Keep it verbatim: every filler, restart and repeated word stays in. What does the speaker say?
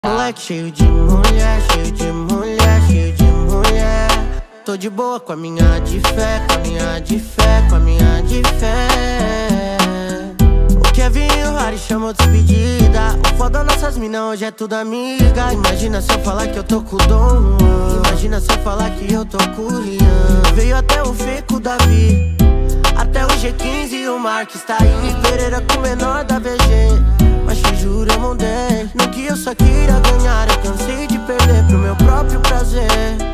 Moleque cheio de mulher, cheio de mulher, cheio de mulher. Tô de boa com a minha de fé, com a minha de fé, com a minha de fé. O Kevin e o Harry chamou despedida. O foda nossas minas hoje é tudo amiga. Imagina se eu falar que eu tô com o Dom. Imagina se eu falar que eu tô com o Rian. Veio até o Fê com o Davi, até o G quinze e o Marques tá aí. Pereira com o menor da V G. Mas te juro eu mandei, no que eu só queria ganhar. Eu cansei de perder pro meu próprio prazer.